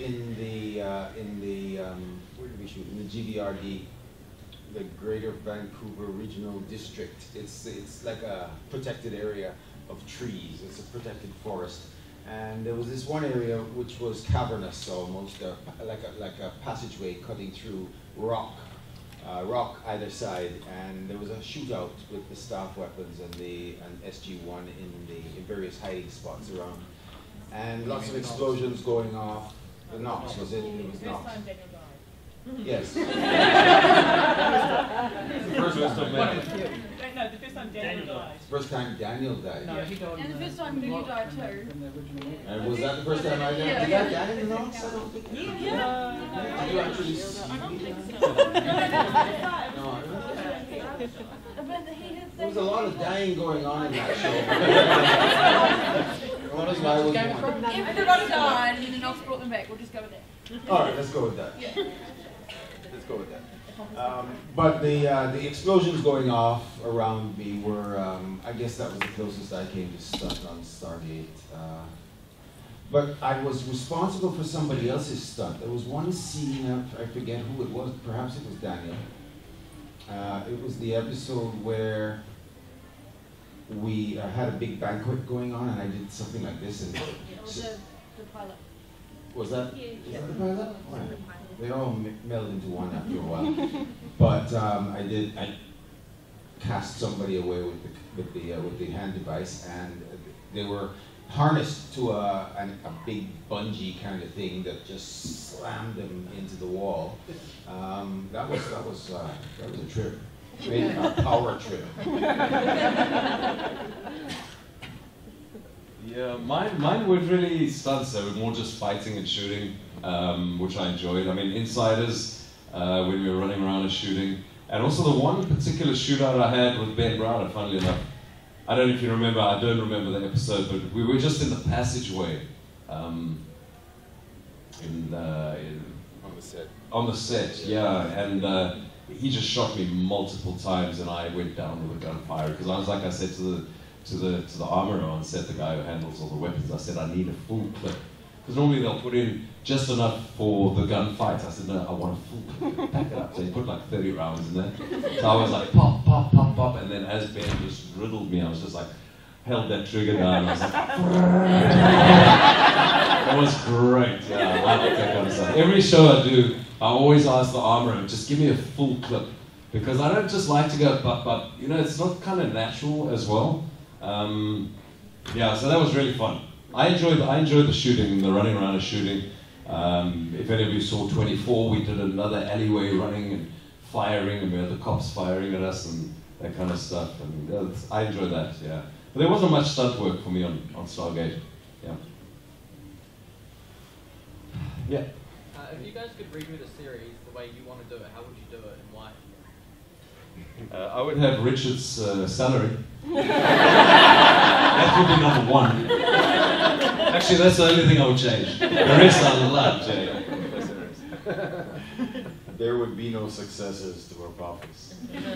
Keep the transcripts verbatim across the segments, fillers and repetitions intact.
in the uh, in the um, where did we shoot? In the G V R D, the Greater Vancouver Regional District. It's it's like a protected area of trees. It's a protected forest, and there was this one area which was cavernous almost, uh, like a like a passageway cutting through rock. Uh, rock either side, and there was a shootout with the staff weapons and the and S G one in the in various hiding spots around, and lots of explosions going off. The Knox was it? It was Knox. Yes. The first time Daniel. No, the first time Daniel died. First time Daniel died. No, he died. And the first time you died too. And was that the first time I died? Yeah, Did yeah. I die in the Knox? I don't think. Yeah. Yeah. Did you actually see I don't me? think so. No, I don't. But he did There was a lot of dying going on in that show. What is my was one? Everybody died and then the Knox brought them back. We'll just go with that. All right, let's go with that. Yeah. Let's go with that. Um, but the uh, the explosions going off around me were, um, I guess that was the closest I came to stunt on Stargate. Uh, but I was responsible for somebody else's stunt. There was one scene, I forget who it was, perhaps it was Daniel. Uh, it was the episode where we uh, had a big banquet going on and I did something like this. And It was the, the pilot. was that, Yeah. is that the pilot? Right. They all m meld into one after a while. But um, I did, I cast somebody away with the, with the, uh, with the hand device, and they were harnessed to a, an, a big bungee kind of thing that just slammed them into the wall. Um, that was, that was, uh, that was a trip. Maybe a power trip. Yeah, mine, mine were really stunts. They were more just fighting and shooting, um, which I enjoyed. I mean, Insiders, uh, when we were running around and shooting. And also the one particular shootout I had with Ben Browder, funnily enough. I don't know if you remember, I don't remember the episode, but we were just in the passageway. Um, in, uh, in, On the set. on the set, yeah. And uh, he just shot me multiple times and I went down with a gunfire. Because I was, like I said to the to the to the armorer on set, the guy who handles all the weapons, I said I need a full clip, because normally they'll put in just enough for the gunfight. I said no, I want a full clip, pack it up. So he put like thirty rounds in there. So I was like pop, pop, pop, pop, and then as Ben just riddled me, I was just like held that trigger down. I was like, that was great. Yeah, I like that kind of stuff. Every show I do, I always ask the armorer, just give me a full clip, because I don't just like to go but but. You know, it's not kind of natural as well. Um, yeah, so that was really fun. I enjoyed I enjoyed the shooting, the running around and shooting. Um, if any of you saw twenty-four, we did another alleyway running and firing, and we had the cops firing at us and that kind of stuff. And uh, I enjoyed that. Yeah, but there wasn't much stunt work for me on on Stargate. Yeah. Yeah. Uh, if you guys could reboot a series the way you want to do it, how would you do it and why? Uh, I would have Richard's uh, salary. That would be number one. Actually, that's the only thing I would change. The rest I love change. There would be no successors to our profits.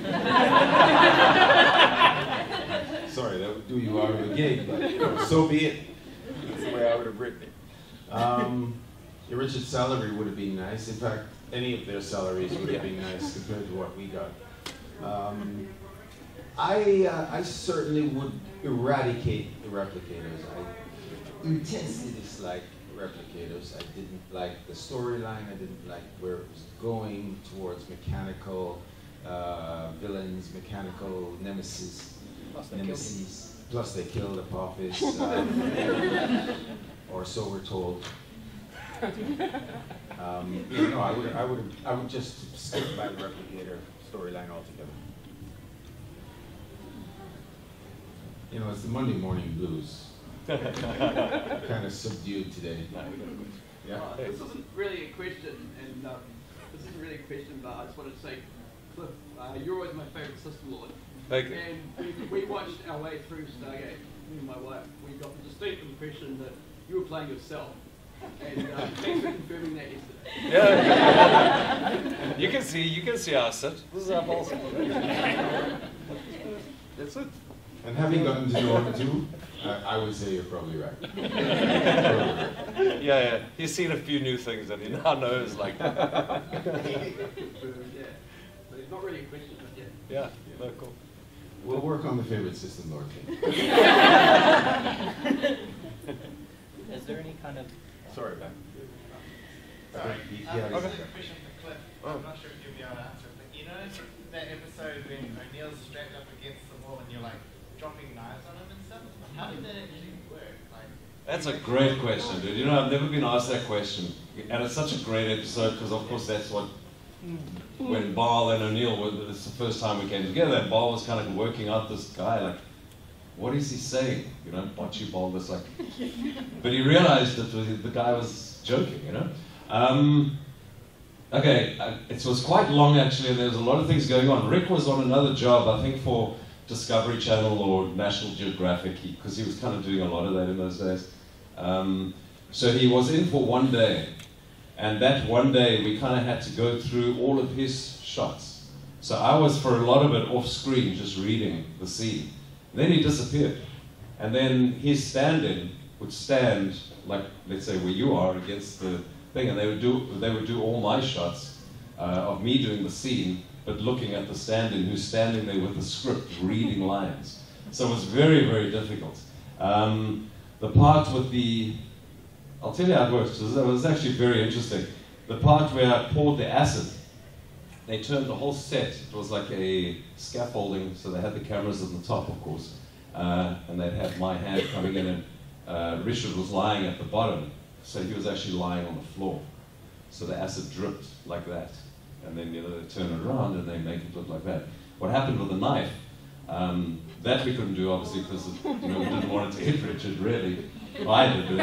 Sorry, that would do you out of the gig, but you know, so be it. That's the way I would have written it. Um, the Richard's salary would have been nice. In fact, any of their salaries would have been nice compared to what we got. Um, I, uh, I certainly would eradicate the replicators. I intensely dislike replicators. I didn't like the storyline. I didn't like where it was going towards mechanical uh, villains, mechanical nemesis, Plus they nemesis. Plus they killed Apophis, um, or so we're told. Um, you know, I would, I would, I would just skip by the replicator storyline altogether. You know, it's the Monday morning blues. Kind of subdued today. Yeah. Uh, this isn't really a question, and um, this isn't really a question, but I just wanted to say, Cliff, uh, you're always my favourite System Lord. Okay. And we, we watched our way through Stargate, me and my wife. We got the distinct impression that you were playing yourself. And uh, thanks for confirming that yesterday. Yeah. You can see, you can see our sit. This is our balls. That's it. And having gotten to know him too, uh, I would say you're probably right. Probably right. Yeah, yeah. He's seen a few new things and he now knows, like. So, yeah. So it's not really a question, but yeah. Yeah, no, cool. We'll work on the favorite system, Lord King. Is there any kind of Sorry, Ben. Sorry, He- he um, had I his- have a question for Cliff. I'm not sure if you'll be able to answer it, but you know that episode when O'Neill's strapped up against the wall and you're like dropping knives on him and stuff? How did that actually work? Like, That's a great question, dude. You know, I've never been asked that question. And it's such a great episode because, of course, that's what, when Ball and O'Neill were, it's the first time we came together, and Ball was kind of working out this guy, like, what is he saying? You know, bocce ball was like, but he realized that the, the guy was joking, you know? Um, okay, uh, it was quite long actually, and there was a lot of things going on. Rick was on another job, I think for Discovery Channel or National Geographic, because he, he was kind of doing a lot of that in those days. Um, so he was in for one day, and that one day we kind of had to go through all of his shots. So I was for a lot of it off screen, just reading the scene. Then he disappeared, and then his stand-in would stand, like let's say where you are, against the thing, and they would do they would do all my shots uh, of me doing the scene, but looking at the stand-in who's standing there with the script, reading lines. So it was very, very difficult. Um, the part with the, I'll tell you how it works, because it was actually very interesting. The part where I poured the acid, they turned the whole set. It was like a scaffolding, so they had the cameras at the top, of course, uh, and they'd have my hand coming in, and uh, Richard was lying at the bottom, so he was actually lying on the floor. So the acid dripped like that, and then you know they turn it around and they make it look like that. What happened with the knife? Um, that we couldn't do, obviously, because you know we didn't want it to hit Richard. Really, I did.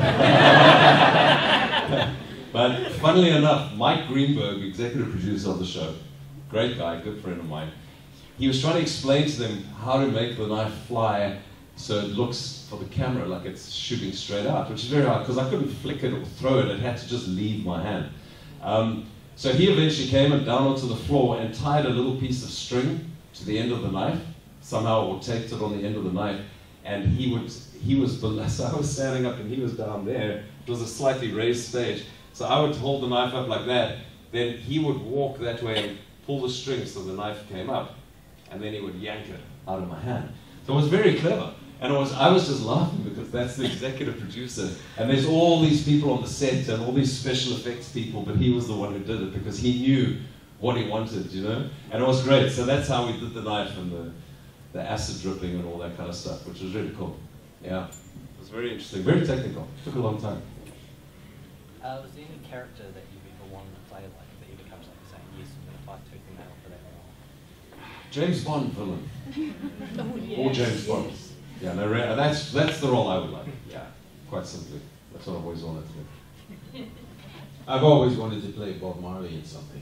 Anyway. But funnily enough, Mike Greenberg, executive producer of the show, great guy, good friend of mine, he was trying to explain to them how to make the knife fly so it looks for the camera like it's shooting straight out, which is very hard because I couldn't flick it or throw it, it had to just leave my hand. Um, so he eventually came and down onto the floor and tied a little piece of string to the end of the knife, somehow, or taped it on the end of the knife, and he would, he was below, so I was standing up and he was down there. It was a slightly raised stage. So I would hold the knife up like that, then he would walk that way and pull the string so the knife came up, and then he would yank it out of my hand. So it was very clever. And it was, I was just laughing because that's the executive producer, and there's all these people on the set and all these special effects people, but he was the one who did it because he knew what he wanted, you know? And it was great. So that's how we did the knife and the, the acid dripping and all that kind of stuff, which was really cool. Yeah, it was very interesting, very technical. Took a long time. Uh, was there any character that you've ever wanted to play like that ever comes like saying, yes, I'm going to fight tooth and nail for that role? James Bond villain. Oh, yes. Or James Bond. Yeah, no, re- that's, that's the role I would like. Yeah, quite simply. That's what I've always wanted to do. I've always wanted to play Bob Marley in something.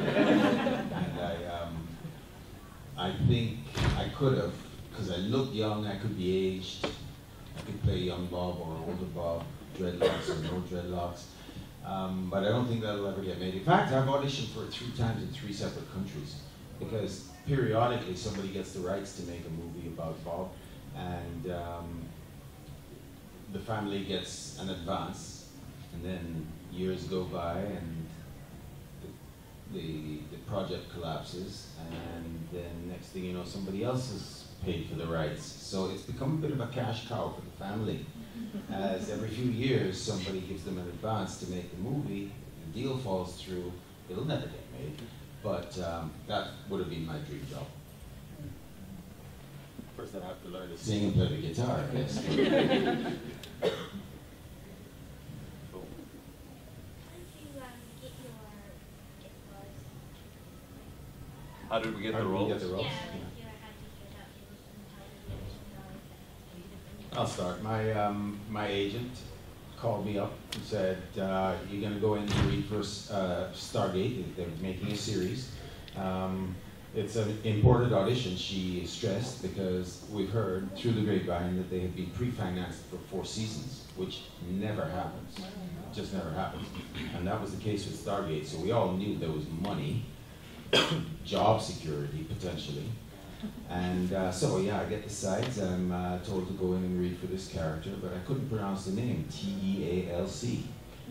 And I, um, I think I could have, because I look young, I could be aged. I could play young Bob or older Bob, dreadlocks or no dreadlocks. Um, but I don't think that'll ever get made. In fact, I've auditioned for it three times in three separate countries, because periodically somebody gets the rights to make a movie about Bob, and um, the family gets an advance, and then years go by and the, the, the project collapses, and then next thing you know, somebody else has paid for the rights. So it's become a bit of a cash cow for the family. As every few years somebody gives them an advance to make the movie, the deal falls through, it'll never get made. But um, that would have been my dream job. First I'd have to learn to sing and play the guitar, I guess. How did we get How the did we roles? get the roles? I'll start. My um, my agent called me up and said, uh, "You're going to go in to read for uh, Stargate. They're making a series. Um, it's an important audition," she stressed, because we've heard through the grapevine that they have been pre-financed for four seasons, which never happens. It just never happens. And that was the case with Stargate. So we all knew there was money, job security potentially. And uh, so, yeah, I get the sides. I'm uh, told to go in and read for this character, but I couldn't pronounce the name, T E A L C.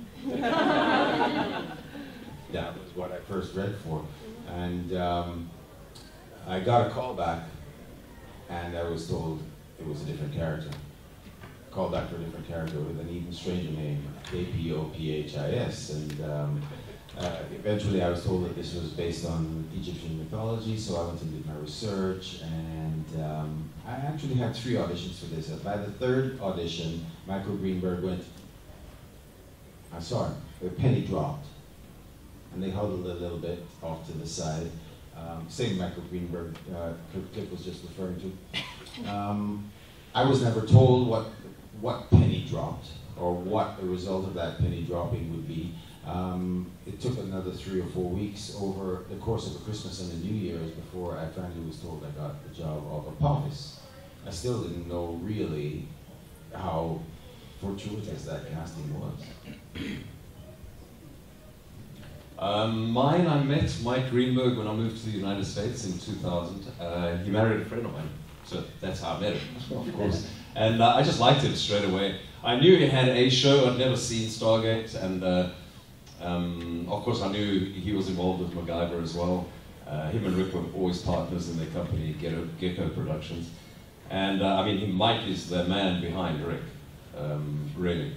That was what I first read for. And um, I got a call back, and I was told it was a different character. Called back for a different character with an even stranger name, A P O P H I S. And um, uh, eventually I was told that this was based on Egyptian mythology, so I went and did my research. And um, I actually had three auditions for this. By the third audition, Michael Greenberg went, I'm sorry, the penny dropped. And they huddled a little bit off to the side. Um, same Michael Greenberg, uh, Kurt Click was just referring to. Um, I was never told what what penny dropped or what the result of that penny dropping would be. Um, it took another three or four weeks over the course of a Christmas and a New Year's before I finally was told I got the job of Apophis. I still didn't know really how fortuitous that casting was. Um, mine, I met Mike Greenberg when I moved to the United States in two thousand. Uh, he married a friend of mine, so that's how I met him, of course. And uh, I just liked him straight away. I knew he had a show, I'd never seen Stargate, and uh, um, of course I knew he was involved with MacGyver as well. Uh, him and Rick were always partners in their company, Gecko, Gecko Productions. And uh, I mean, Mike is the man behind Rick, um, really.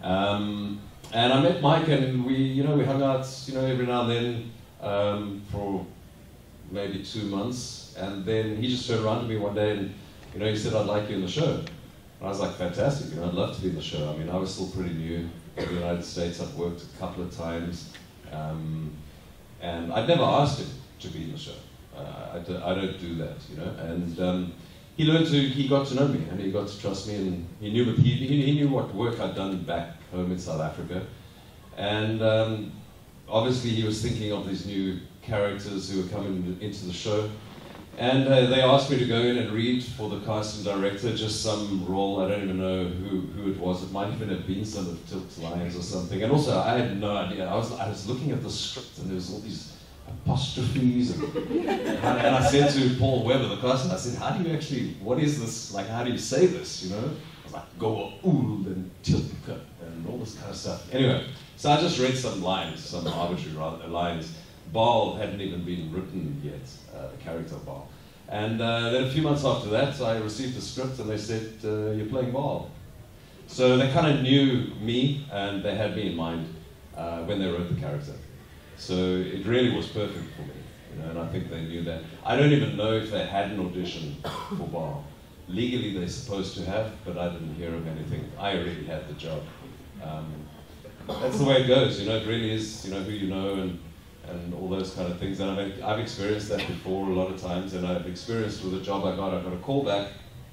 Um, And I met Mike, and we, you know, we hung out, you know, every now and then um, for maybe two months. And then he just turned around to me one day, and you know, he said, "I'd like you in the show." And I was like, "Fantastic! You know, I'd love to be in the show." I mean, I was still pretty new in the United States. I'd worked a couple of times, um, and I'd never asked him to be in the show. Uh, I, do, I don't do that, you know. And um, he learned to, he got to know me, and he got to trust me, and he knew, he, he, he knew what work I'd done back home in South Africa. And um, obviously he was thinking of these new characters who were coming into the show. And uh, they asked me to go in and read for the casting director, just some role, I don't even know who, who it was. It might even have been some of Tilt's Lions or something. And also, I had no idea. I was, I was looking at the script, and there was all these apostrophes. And, and I said to Paul Weber, the casting, I said, "How do you actually, what is this, like, how do you say this, you know?" I was like, "Go ool and tilka," and all this kind of stuff. Anyway, so I just read some lines, some arbitrary lines. Baal hadn't even been written yet, uh, the character of Baal. And uh, then a few months after that, I received a script, and they said, uh, "You're playing Baal." So they kind of knew me, and they had me in mind uh, when they wrote the character. So it really was perfect for me, you know, and I think they knew that. I don't even know if they had an audition for Baal. Legally, they're supposed to have, but I didn't hear of anything. I already had the job. Um, that's the way it goes, you know. It really is, you know, who you know and and all those kind of things. And I've I've experienced that before a lot of times, and I've experienced with the job I got. I got a call back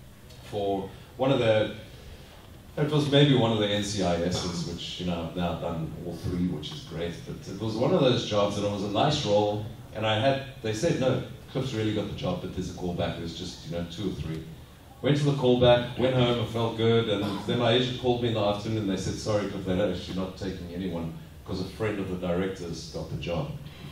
for one of the. It was maybe one of the N C I Ss, which, you know, I've now done all three, which is great. But it was one of those jobs, and it was a nice role. And I had, they said, "No, Cliff's really got the job, but there's a callback." It was just, you know, two or three. Went to the callback, went home, I felt good, and then my agent called me in the afternoon, and they said, "Sorry, Cliff, they're actually not taking anyone because a friend of the director's got the job."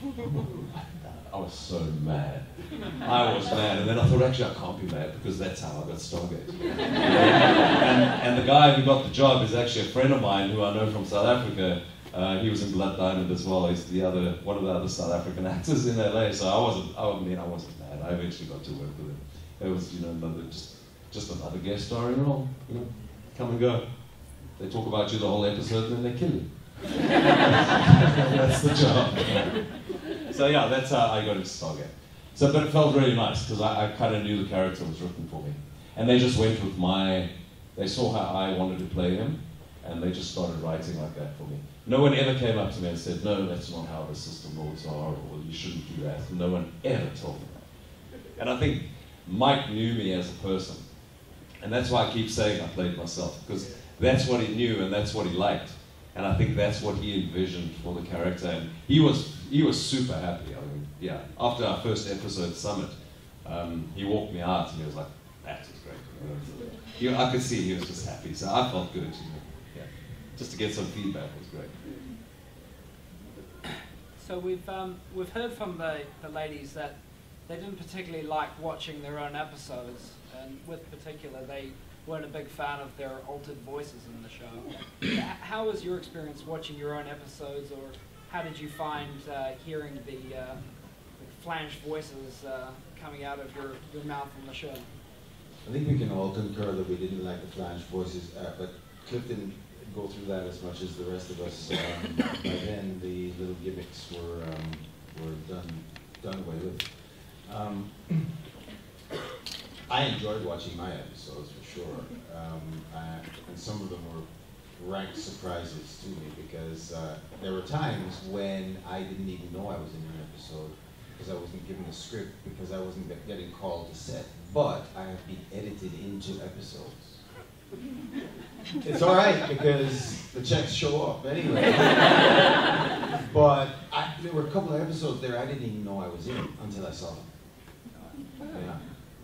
I was so mad. I was mad, and then I thought, actually, I can't be mad because that's how I got Stargate. and, and the guy who got the job is actually a friend of mine who I know from South Africa. Uh, he was in Blood Diamond as well. He's the other, one of the other South African actors in L A. So I wasn't, I mean, I wasn't mad. I eventually got to work with him. It was, you know, another, just, just another guest starring role. You know, come and go. They talk about you the whole episode, and then they kill you. That's the job. So yeah, that's how I got into Stargate. So, but it felt really nice because I, I kind of knew the character was written for me, and they just went with my. They saw how I wanted to play him, and they just started writing like that for me. No one ever came up to me and said, "No, that's not how the system rules are," or "You shouldn't do that." No one ever told me that. And I think Mike knew me as a person, and that's why I keep saying I played myself, because that's what he knew and that's what he liked. And I think that's what he envisioned for the character, and he was he was super happy. I mean, yeah. After our first episode summit, um, he walked me out and he was like, "That was great." You know, he, I could see he was just happy, so I felt good. You know? Yeah. Just to get some feedback was great. So we've um, we've heard from the, the ladies that they didn't particularly like watching their own episodes, and with particular, they weren't a big fan of their altered voices in the show. H- How was your experience watching your own episodes, or how did you find uh, hearing the, uh, the flanged voices uh, coming out of your, your mouth on the show? I think we can all concur that we didn't like the flash voices, uh, but Cliff didn't go through that as much as the rest of us. Um, by then, the little gimmicks were um, were done done away with. Um, I enjoyed watching my episodes for sure, um, uh, and some of them were rank surprises to me because uh, there were times when I didn't even know I was in an episode because I wasn't given a script, because I wasn't get- getting called to set, but I have been edited into episodes. It's all right because the checks show up anyway. But I, there were a couple of episodes there I didn't even know I was in until I saw them. Yeah.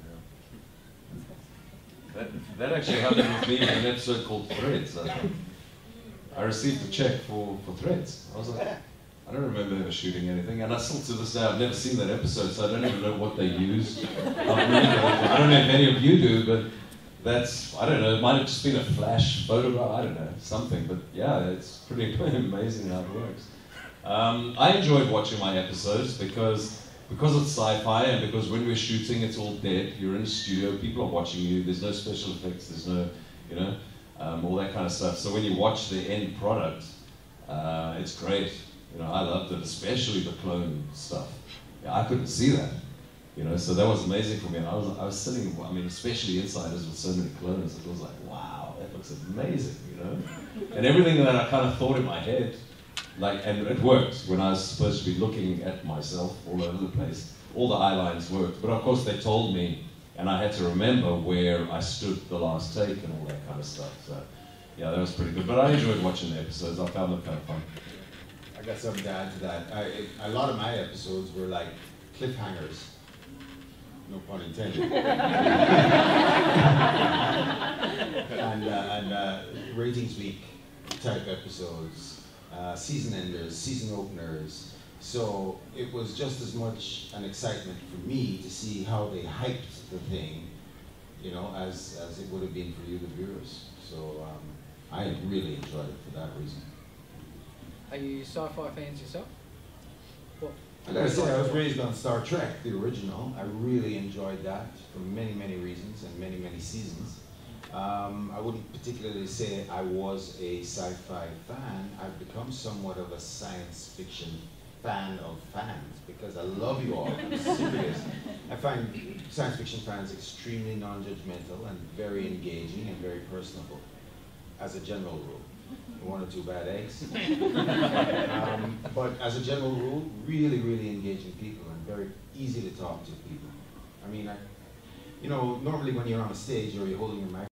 That, that actually happened with me in an episode called Threads. I, I received a check for, for Threads. I was like, I don't remember ever shooting anything, and I still to this day, I've never seen that episode, so I don't even know what they used. I don't know if any of you do, but that's, I don't know, it might have just been a flash photograph, I don't know, something, but yeah, it's pretty amazing how it works. Um, I enjoyed watching my episodes because because it's sci-fi and because when we're shooting it's all dead, you're in a studio, people are watching you, there's no special effects, there's no, you know, um, all that kind of stuff. So when you watch the end product, uh, it's great. You know, I loved it, especially the clone stuff. Yeah, I couldn't see that, you know, so that was amazing for me. And I was, I was sitting, I mean, especially Insiders with so many clones, it was like, wow, that looks amazing, you know. And everything that I kind of thought in my head, like, and it worked when I was supposed to be looking at myself all over the place. All the eye lines worked, but of course they told me, and I had to remember where I stood the last take and all that kind of stuff. So, yeah, that was pretty good. But I enjoyed watching the episodes. I found them kind of fun. I got something to add to that. I, it, a lot of my episodes were like cliffhangers. No pun intended. and uh, and uh, ratings week type episodes. Uh, season enders, season openers. So it was just as much an excitement for me to see how they hyped the thing, you know, as, as it would have been for you, the viewers. So um, I really enjoyed it for that reason. Are you sci-fi fans yourself? What? I gotta say, I was raised on Star Trek, the original. I really enjoyed that for many, many reasons and many, many seasons. Um, I wouldn't particularly say I was a sci-fi fan. I've become somewhat of a science fiction fan of fans because I love you all. I'm serious. I find science fiction fans extremely non-judgmental and very engaging and very personable, as a general rule. One or two bad eggs. um, but as a general rule, really, really engaging people and very easy to talk to people. I mean, I, you know, normally when you're on a stage or you're holding your mic,